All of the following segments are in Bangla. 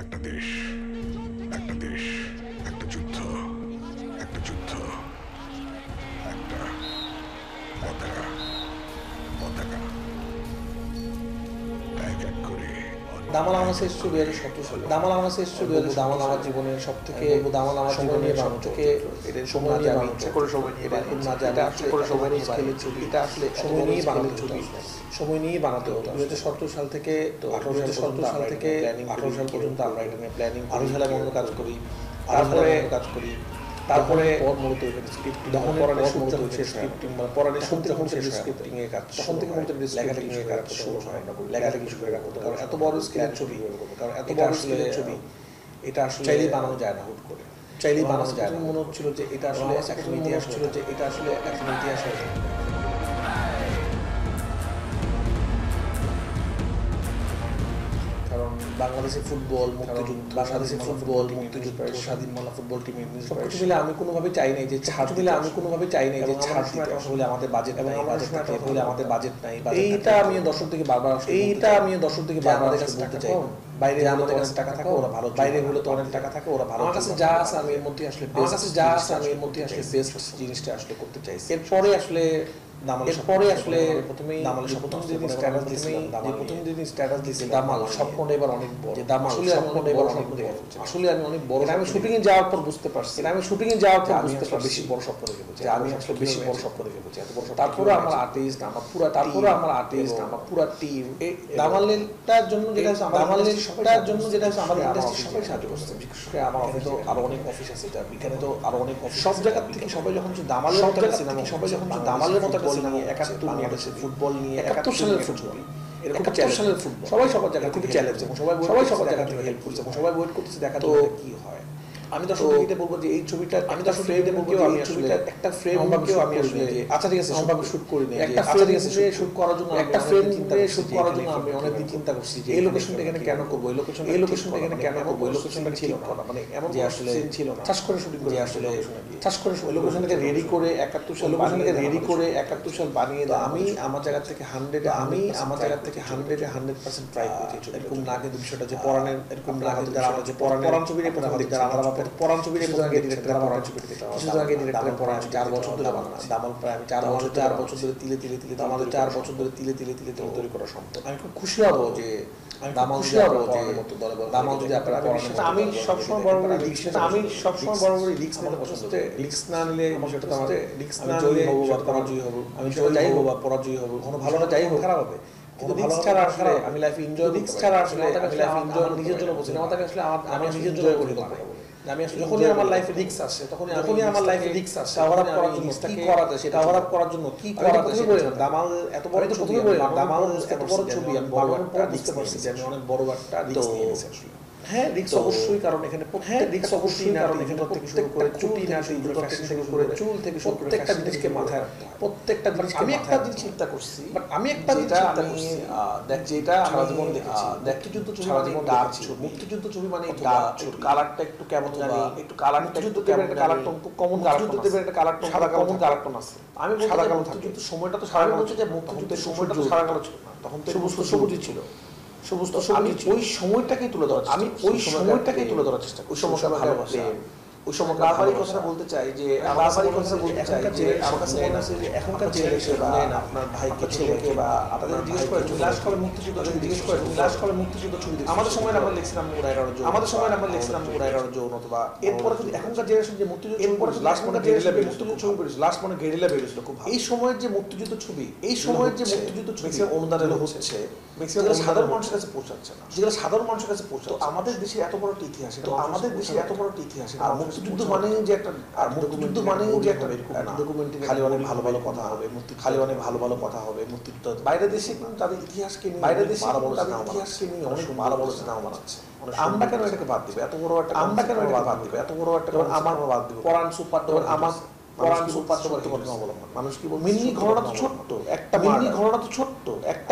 একটা দেশ, একটা দেশ, একটা যুদ্ধ, একটা যুদ্ধ, একটা পতাকা, পতাকা এক এক করে দামাল আমার শেষ 2017 সালে। দামাল আমার শেষ 2017। দামাল আমার জীবনের সব থেকে দামাল আমার জীবনের সব থেকে সময় নিয়ে আমি ইচ্ছা করে সময় নিয়ে এরকম না যে এটা আসলে করে সময় নিয়ে স্কেলের ছবি, এটা আসলে সময় নিয়ে বানাতে ছবি, সময় নিয়ে বানাতে হতো। 2017 সাল থেকে তো 2017 সাল থেকে 18 সাল পর্যন্ত আমরা এটা নিয়ে প্ল্যানিং 18 সালে আমরা কাজ করি, তারপরে মূলত স্ক্রিপ্ট যখন পড়ানোর শুরু হচ্ছে স্ক্রিপ্টিং বা পড়ানোর শুরু যখন স্ক্রিপ্টিং এর কাজ তখন থেকে মূলত লেখালেখি নিয়ে কাজ শুরু হয়। আমরা লেখালেখি শুরু করে রাখতে কারণ এত বড় স্কেলের ছবি, কারণ এত বড় স্কেলের ছবি এটা আসলে চাইলেই বানানো যায় না হুট করে, চাইলেই বানানো যায় না। মনে হচ্ছিল যে এটা আসলে এখন ইতিহাস ছিল যে এটা আসলে এখন ইতিহাস হয়ে যাবে। কারণ বাংলাদেশের ফুটবল মুক্তিযুদ্ধ, বাংলাদেশের ফুটবল মুক্তিযুদ্ধ, স্বাধীন বাংলা ফুটবল টিমের সবকিছু মিলে আমি কোনোভাবে চাই নাই যে ছাড় দিলে, আমি কোনোভাবে চাই নাই যে ছাড় দিতে আসলে আমাদের বাজেট নাই, আসলে আমাদের বাজেট নাই। এইটা আমি দর্শক থেকে বারবার আমাদের কাছে বলতে চাই। বাইরে আমাদের কাছে টাকা থাকে ওরা ভালো, বাইরে হলে তো অনেক টাকা থাকে ওরা ভালো। আমার কাছে যা আছে আমি এর মধ্যে আসলে বেস্ট জিনিসটা আসলে করতে চাইছি। এরপরে আসলে প্রথমেই দামালের প্রথম দিন স্ট্যাটাস দিয়েছিলাম, দামাল স্বপ্ন এবার অনেক বড়, যে দামাল স্বপ্ন এবার অনেক বড়। আসলে আমি অনেক বড়, আমি শুটিং এ যাওয়ার পর বুঝতে পারছি, বেশি বড় স্বপ্ন দেখে বলছি, আমি আসলে বেশি বড় স্বপ্ন দেখে বলছি, এত বড়। তারপরে আমার আর্টিস্ট, আমার পুরো টিম দামালেরটার জন্য যেটা হচ্ছে আমাদের ইন্ডাস্ট্রি সবাই সাহায্য করছে। বিশেষ করে আমার অফিসে তো আরো অনেক অফিস আছে, এখানে তো আরো অনেক অফিস, সব জায়গা থেকে সবাই যখন দামালের মতো সিনেমা, সবাই যখন দামালের মতো নিয়ে 71 বাংলাদেশের ফুটবল নিয়ে 71 সালের ফুটবল, এরকম 71 সালের ফুটবল সবাই সবার জায়গা থেকে চ্যালেঞ্জ, এবং সবাই সবার জায়গা থেকে হেল্প করছে, এবং সবাই ওয়েট করতেছে দেখা যাবে কি হয়। আমি তো আসলে এটা বলবো যে এই ছবিটা, আমি তো আসলে ফ্রেমে বলবো যে এই ছবিটা একটা ফ্রেম কেউ আমি আসলে আচ্ছা ঠিক আছে সম্ভাব্য শুট করি না, একটা ফ্রেম দিয়ে শুট করার জন্য একটা ফ্রেম দিয়ে শুট করার জন্য আমি অনেকদিন চিন্তা করছি যে এই লোকেশনটা এখানে কেন করব, এই লোকেশনটা এখানে কেন করব, এই লোকেশনটা ঠিক করা মানে এমন যে আসলে ছিল না, ঠাস করে শুটিং করে আসলে ঠাস করে ওই লোকেশনটাকে রেডি করে 71 সাল লোকেশনটাকে রেডি করে 71 সাল বানিয়ে দাও। আমি আমার জায়গা থেকে 100% ট্রাই করেছি এরকম না, কিন্তু বিষয়টা যে পড়ানোর এরকম না, যারা আমরা যে পড়ানোর ছবির প্রথম দিক যারা আমরা পড়ান ছবির প্রথম আগে ডিরেক্টর পড়ান ছবি দিতে কিছু আগে ডিরেক্টর পড়ান 4 বছর ধরে বানানো দামাল প্রায় আমি 4 বছর ধরে তিলে আমাদের 4 বছর ধরে তিলে তৈরি করা সম্ভব। আমি খুব খুশি হব যে দামাল যদি আপনারা আমি সবসময় বড় রিস্ক নিতে পছন্দ করি। রিস্ক না নিলে সেটা তো আমাদের রিস্ক না নিলে পরাজয় হব, আমি যাই হব বা পরাজয় হব, কোনো ভালো না যাই হোক খারাপ হবে, কিন্তু রিস্ক ছাড়া আসলে আমি লাইফে এনজয় নিজের জন্য বলছি না, আমাকে আসলে আমি নিজের জন্য করি কথা বলি। আমি আসলে যখনই আমার লাইফে রিস্ক আসে তখনই কভার আপ করার জন্য কি করা যায় সেটা কভার আপ করার জন্য কি করা যায় সেটা। দামাল এত বড় ছবি, দামাল এত বড় ছবি, আমি বড় একটা বুঝতে পারছি যে আমি অনেক বড় একটা রিস্ক নিয়ে নিয়েছি আসলে। হ্যাঁ রিস্ক অবশ্যই, কারণ এখানে প্রত্যেক শুরু করে চুটি না শুরু করে ফ্যাশন থেকে শুরু করে চুল থেকে প্রত্যেকটা জিনিসকে মাথায় রাখতে হয়, প্রত্যেকটা জিনিস। আমি একটা জিনিস চিন্তা করছি, বাট আমি একটা জিনিস চিন্তা করছি যেটা সারা জীবন দেখেছি, মুক্তিযুদ্ধ ছবি সারা জীবন ডার্ক ছবি, মুক্তিযুদ্ধ ছবি মানে ডার্ক ছবি, কালারটা একটু কেমন জানি, একটু কালারটা একটু কেমন কালারটা কমন কালারটা দেবে, একটা কালারটা সাদা কামন কালারটা আছে। আমি সাদা কালো মুক্তিযুদ্ধ সময়টা তো সারা হচ্ছে যে মুক্তিযুদ্ধের সময়টা তো সারা কালো ছিল না, তখন তো সবুজ ছিল। আমি ওই সময়টাকেই তুলে ধরার চেষ্টা করি। ওই সময়টা ভালোবাসা, ওই সময় বারবারই কথাটা বলতে চাই যে আমার কাছে মনে আছে যে এখনকার ছেলেকে বা আপনার ভাইকে ছেলেকে বা আপনাদের জিজ্ঞেস করে লাস্ট কবে মুক্তিযুদ্ধ ছবি জিজ্ঞেস করে লাস্ট কবে মুক্তিযুদ্ধ ছবি দেখি, আমাদের সময় আমরা লিখছিলাম 11 জোন অথবা এরপরে যদি এখনকার জেনারেশন যে মুক্তিযুদ্ধ এরপরে লাস্ট মনে গেরিলা মুক্তিযুদ্ধ ছবি বেরিয়েছে, লাস্ট মনে গেরিলা বেরিয়েছিল খুব। এই সময়ের যে মুক্তিযুদ্ধ ছবি অনুদান হচ্ছে ম্যাক্সিমাম সাধারণ মানুষের কাছে পৌঁছাচ্ছে না, যেগুলো সাধারণ মানুষের কাছে পৌঁছাচ্ছে। আমাদের দেশে এত বড় একটা ইতিহাস, মুক্তিযুদ্ধ মানে যে একটা ডকুমেন্টারি, খালি অনেক ভালো ভালো কথা হবে, মুক্তিযুদ্ধ বাইরের দেশে কিন্তু তাদের ইতিহাসকে নিয়ে অনেক ভালো বড় সিনেমা বানাচ্ছে। আমরা কেন এটাকে বাদ দিবে, এত বড় একটা আমার বাদ দিব পরাণ সুপার, আমার মানুষ কি বলবো, মিনি ঘটনা তো ছোট্ট একটা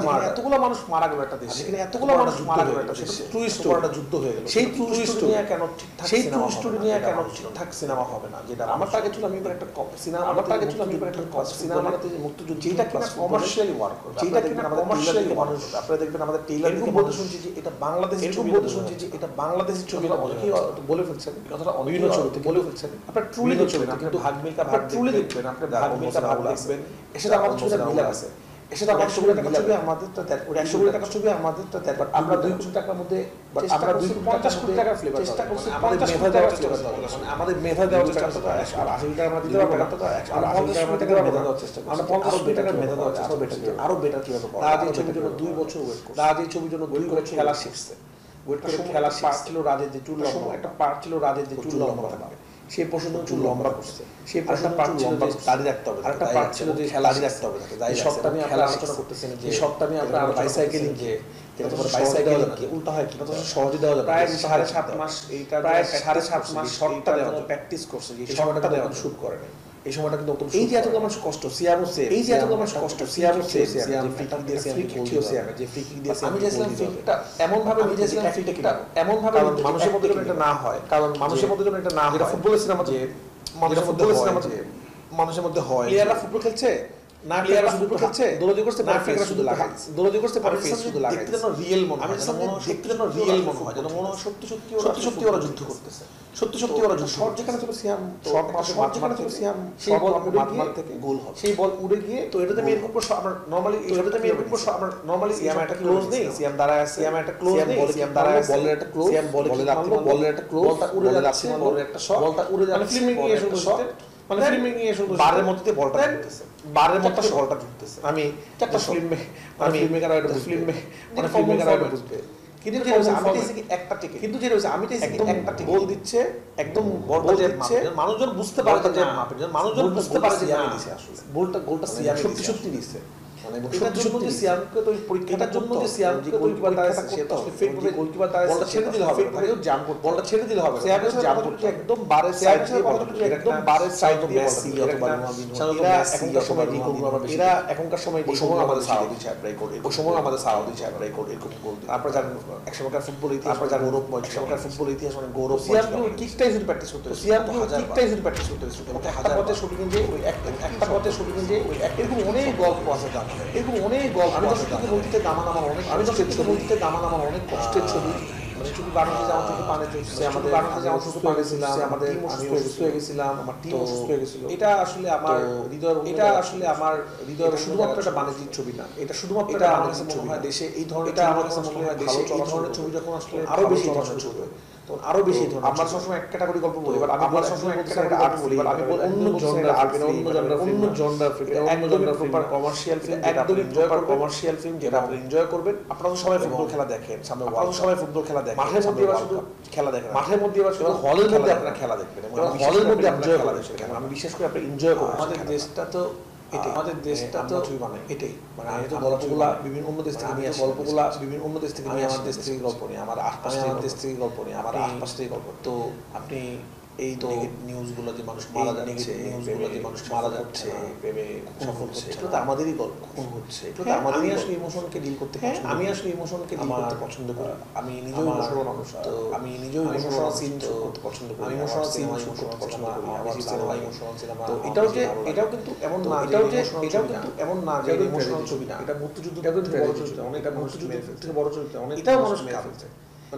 এতগুলো মানুষ মারা গেল একটা দেশে, এতগুলো মানুষ মারা গেল একটা দেশে, ট্রু স্টোরি একটা যুদ্ধ হয়ে গেল। সেই ট্রু স্টোরি নিয়ে কেন ঠিকঠাক সেই ট্রু স্টোরি নিয়ে কেন ঠিকঠাক সিনেমা হবে না? যেটা আমার টার্গেট ছিল আমি একটা সিনেমা, আমার টার্গেট ছিল আমি একটা সিনেমা বানাতে, যে মুক্তিযুদ্ধ যেটা কিনা কমার্শিয়ালি ওয়ার্ক করবে, যেটা কিনা কমার্শিয়ালি মানুষ, আপনারা দেখবেন আমাদের টেইলার এরকম বলতে শুনছি যে এটা বাংলাদেশের ছবি, বলতে শুনছি যে এটা বাংলাদেশের ছবি, কি বলে ফেলছেন কথাটা, বিভিন্ন ছবিতে বলে ফেলছেন। আপনারা ট্রুলি দেখবেন, আপনি ভাগ মিল্কা ভাগ ট্রুলি দেখবেন, আপনি ভাগ মিল্কা ভাগ দেখবেন, সেটা আমাদের ছবিটা মিলে আছে, সেটা আমার ছবি ছবি আমাদেরটা দেখ, 100 কোটি টাকা ছবি আমাদেরটা দেখ, বাট আমরা 2 কোটি টাকার মধ্যে, আমরা 250 কোটি টাকার ফ্লেভার চেষ্টা করছি, আমাদের মেধা দেওয়ার চেষ্টা করছি, মানে আমাদের মেধা দেওয়ার চেষ্টা করছি, আর 80 টাকা আমরা দিতে পারবো, আর 80 টাকা আমরা দিতে পারবো, মেধা দেওয়ার চেষ্টা করছি, আমরা 50 কোটি টাকার মেধা দেওয়ার চেষ্টা করছি, আরো বেটার কিভাবে করব। রাজ এই ছবির জন্য 2 বছর ওয়েট করছে, রাজ এই ছবির জন্য 2 করে খেলা শিখছে, ওয়েট করে খেলা পার্ট ছিল রাজের যে চুল লম্বা, একটা পার্ট ছিল রাজের যে চুল লম্বা থাকবে, সেই পর্যন্ত চুল লম্বা করছে, সেই পর্যন্ত পার্ট ছিল যে দাড়ি রাখতে হবে, আরেকটা পার্ট ছিল যে দাড়ি রাখতে হবে, তাই সবটা আমি খেলা আলোচনা করতেছেন, যে সবটা আমি আপনার বাইসাইকেলিং, যে তোমার বাইসাইকেলিং কি উল্টা হয়, কি সহজে দেওয়া যায়, প্রায় 7.5 মাস, এইটা প্রায় 7.5 মাস শর্টটা দেওয়ার জন্য প্র্যাকটিস করছে, যে শর্টটা দেওয়ার শুট করে না, এই সময়টা কিন্তু এই যে এতগুলো মানুষ কষ্ট, সিয়ামও সেভ, এই যে এতগুলো মানুষ কষ্ট, সিয়ামও সেভ, সিয়াম ফ্রিকিং দিয়ে ফ্রি কিক সিয়াম, যে ফ্রি কিক দিয়ে আমি যেছিলাম ফ্রিকটা এমন ভাবে নিয়েছিলাম, ফ্রিকটা এমন ভাবে মানুষের মধ্যে যেন এটা না হয়, কারণ মানুষের মধ্যে যেন এটা না হয়, যেটা ফুটবলের সিনেমা, যে মানুষের মধ্যে সিনেমা, যে মানুষের মধ্যে হয়, প্লেয়াররা ফুটবল খেলছে না, প্লেয়াররা ফুটবল খেলছে, দৌড়াদৌড়ি করতে না, প্লেয়াররা শুধু লাগাইছে, দৌড়াদৌড়ি করতে পারে, ফেস শুধু লাগাইছে, দেখতে যেন রিয়েল মনে হয়, দেখতে যেন রিয়েল মনে হয়, যেন মনে হয় সত্যি সত্যি ওরা যুদ্ধ করতেছে, সত্যি সত্যি ওরা যুদ্ধ। শর্ট যেখানে ছিল সিয়াম, শর্ট যেখানে ছিল সিয়াম, সেই বল উড়ে গিয়ে থেকে গোল হবে, সেই বল উড়ে গিয়ে, তো এটাতে আমি এরকম আমরা নরমালি, এটাতে আমি এরকম আমরা নরমালি সিয়াম একটা ক্লোজ নেই, সিয়াম দাঁড়ায় আছে, সিয়াম একটা ক্লোজ নেই, সিয়াম দাঁড়ায় আছে, বলের একটা ক্লোজ, সিয়াম বলের মারলো, বলের একটা ক্লোজ, বলটা উড়ে যাচ্ছে, বলের একটা শট, বলটা উড়ে যাচ্ছে, মানে ফিল্মিং নিয়ে শুধু শট, মানে ফিল্মিং নিয়ে শুধু বারের মধ্যে বলটা ঢুকতেছে, বারের মধ্যে বলটা ঢুকতেছে, আমি একটা ফিল্ম মানে ফিল্মমেকার এটা ফিল্ম মানে ফিল্মমেকার এটা বুঝবে, কিন্তু যে আমি চাইছি একটা টিকে, কিন্তু যে আমি চাইছি একটা টিকে গোল দিচ্ছে, একদম বলটা দিচ্ছে, মানুষজন বুঝতে পারে যে মাপের, মানুষজন বুঝতে পারে যে আমি দিছি, আসলে গোলটা সিয়াম সত্যি সত্যি দিছে, মানে এটার জন্য যে সিয়ামকে তো পরীক্ষাটার জন্য যে সিয়ামকে তো গোলকিপার দাঁড়ায় সে তো ফেক করে গোলকিপার দাঁড়ায়, বলটা ছেড়ে দিলে হবে, তাকে জাম্প করতে, বলটা ছেড়ে দিলে হবে, সিয়ামের জাম্প করতে একদম বারে সাইড দিয়ে বলটা একদম বারে সাইড দিয়ে মেসি অথবা রোনালদিনো, এরা এখনকার সময় কি গোল করা, এরা এখনকার সময় এই সময় আমাদের সাউদি সাহেব রেকর্ড, এই সময় আমাদের সাউদি সাহেব রেকর্ড এরকম গোল দিই, আপনারা জানেন একসময়কার ফুটবল ইতিহাস, আপনারা জানেন গৌরবময়, একসময়কার ফুটবল ইতিহাস মানে গৌরব, সিয়াম কিকটাই শুধু প্র্যাকটিস করতে, সিয়াম কিকটাই শুধু প্র্যাকটিস করতে, একটা পথে শুটিং যে ওই একটা পথে শুটিং যে ওই এরকম অনেক গল্প আছে, এরকম অনেক গল্প, আমি তো থেকে বলতে দামান আমার অনেক, আমি তো থেকে বলতে দামান আমার অনেক কষ্টের ছবি, মানে ছবি বানাতে যাওয়া থেকে পানে চলছে, আমাদের বানাতে যাওয়া থেকে পানে গেছিলাম, আমাদের আমি অসুস্থ হয়ে গেছিলাম, আমার টিম অসুস্থ হয়ে গেছিল, এটা আসলে আমার হৃদয়ের, এটা আসলে আমার হৃদয়ের শুধুমাত্র একটা বাণিজ্যিক ছবি না, এটা শুধুমাত্র এটা আমার কাছে মনে হয় দেশে এই ধরনের, এটা আমার কাছে মনে হয় দেশে এই ধরনের ছবি যখন আসলে আরো বেশি ধরনের ছবি, তখন আরো বেশি ধরনের, আমরা সবসময় এক ক্যাটাগরি গল্প বলি, এবার আমি সবসময় এক ক্যাটাগরি আর্ট বলি, আমি অন্য জনরার আর্ট, অন্য জনরার ফিল্ম, অন্য জনরার প্রপার কমার্শিয়াল ফিল্ম, একদম এনজয় করবেন, কমার্শিয়াল ফিল্ম যেটা আপনি এনজয় করবেন, আপনারা সবাই ফুটবল খেলা দেখেন, সামনে আপনারা সবাই ফুটবল খেলা দেখেন, মাঠের মধ্যে এবার শুধু খেলা দেখেন, মাঠের মধ্যে এবার শুধু হলের মধ্যে আপনারা খেলা দেখবেন, হলের মধ্যে আপনারা খেলা দেখবেন, আমি বিশেষ করে আপনি এনজয় করবেন, আমাদের দেশটা তো এটাই, আমাদের দেশটা তো মানে এটাই, মানে আমি তো গল্পগুলা বিভিন্ন অন্য দেশ থেকে নিয়ে আসি, গল্পগুলা বিভিন্ন অন্য দেশ থেকে নিয়ে, আমার দেশ থেকে গল্প নিয়ে, আমার আশপাশের দেশ থেকে গল্প নিয়ে, আমার আশপাশ থেকে গল্প, তো আপনি এই তো নিউজগুলো যে মানুষ মারা যাচ্ছে, নিউজগুলো যে মানুষ মারা যাচ্ছে, প্রেমে সফল হচ্ছে, এটা তো আমাদেরই গল্প, খুন হচ্ছে, এটা তো আমাদেরই, আসলে ইমোশনকে ডিল করতে পছন্দ, আমি আসলে ইমোশনকে ডিল করতে পছন্দ করি, আমি নিজেও ইমোশনাল মানুষ, তো আমি নিজেও ইমোশনাল সিন করতে পছন্দ করি, আমি ইমোশনাল সিন করতে পছন্দ করি, আমার সিনেমা ইমোশনাল সিনেমা, তো এটাও কিন্তু এমন না, এটাও কিন্তু এমন না যে ইমোশনাল ছবি না, এটা মুক্তিযুদ্ধ, এটা কিন্তু বড় চরিত্র, অনেক এটা মুক্তিযুদ্ধ থেকে বড় চরিত্র, অনেক এটাও মানুষ কাঁদছে,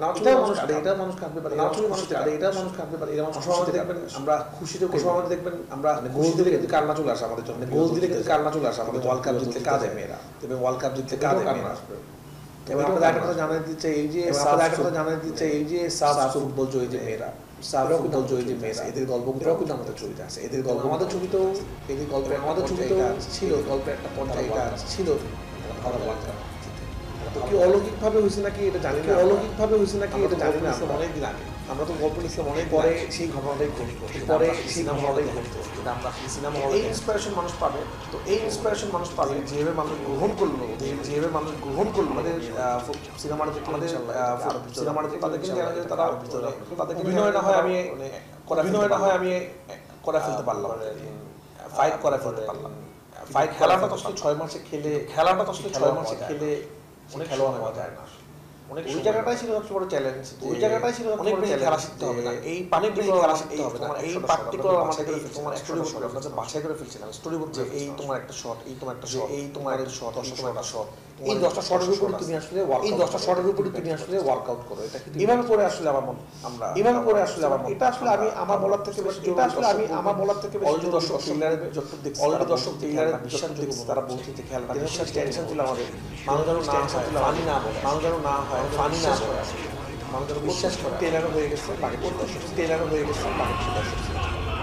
এটা মানুষ কাঁদতে পারে, এটা মানুষ কাঁদতে পারে, এটা মানুষ দেখবেন, আমরা খুশিতে আমাদের দেখবেন, আমরা গোল দিলে কিন্তু কান্না চলে আসে আমাদের জন্য, গোল দিলে কিন্তু কান্না চলে আসে আমাদের, ওয়ার্ল্ড কাপ জিতলে কাঁদে মেয়েরা, তবে ওয়ার্ল্ড কাপ জিতলে কাঁদে কান্না আসবে, এবং আমরা একটা কথা জানাই দিচ্ছে, এই যে এই যে সাফ ফুটবল জয়ী যে মেয়েরা, ফুটবল জয়ী যে মেয়েরা, এদের গল্পগুলোও কিন্তু আমাদের ছবিতে আছে, এদের গল্প আমাদের ছবিতেও, এদের গল্প আমাদের ছবিতেও ছিল, গল্পের একটা পর্যায়ে ছিল, কি অলৌকিকভাবে হয়েছে নাকি এটা জানি না, অলৌকিকভাবে হয়েছে নাকি এটা জানি না, অনেকদিন আগে আমরা তো গল্প লিখলাম, অনেক পরে সেই ঘটনাটাই ঘটলো, পরে সেই ঘটনাটাই ঘটলো, এটা আমরা সিনেমা হলে, এই ইন্সপিরেশন মানুষ পাবে, তো এই ইন্সপিরেশন মানুষ পাবে যেভাবে মানুষ গ্রহণ করলো, যেভাবে মানুষ গ্রহণ করলো আমাদের সিনেমার যে আমাদের সিনেমার যে তাদেরকে তারা তাদেরকে অভিনয় না হয় আমি অভিনয় না হয় আমি করে ফেলতে পারলাম, ফাইট করে ফেলতে পারলাম, ফাইট খেলাটা তো আসলে 6 মাসে খেলে খেলাটা তো আসলে 6 মাসে খেলে অনেক খেলোয়াড় হওয়া যায় না অনেক ওই জায়গাটাই ছিল সবচেয়ে বড় চ্যালেঞ্জ ওই জায়গাটাই ছিল অনেক বেশি খেলা শিখতে হবে না এই পার্টিকুলার খেলা শিখতে হবে না এই পার্টিকুলার আমাদের এই তোমার স্টোরি বোর্ড আমরা যে বাছাই করে ফেলছিলাম স্টোরি বোর্ড যে এই তোমার একটা শট এই তোমার একটা শট এই তোমার একটা শট এই তোমার একটা শট এই 10টা শটের উপরে তুমি আসলে এই 10টা শটের উপরে তুমি আসলে ওয়ার্কআউট করো এটা কি এইভাবে করে আসলে আমরা এইভাবে করে আসলে এটা আসলে আমি আমার বলার থেকে বেশি এটা আসলে আমি আমার বলার থেকে বেশি অলরেডি দর্শক ট্রেলারে যতটুকু দেখছি অলরেডি দর্শক ট্রেলারে বিশ্বাস দেখছি তারা বলছে যে খেলাটা বিশ্বাস টেনশন ছিল আমাদের মানুষ যেন না হয় ফানি না বলে মানুষ যেন না হয় ফানি না বলে মানুষ যেন বিশ্বাস করে ট্রেলারও হয়ে গেছে বাকি দর্শক ট্রেলারও হয়ে গেছে বাকি দর্শক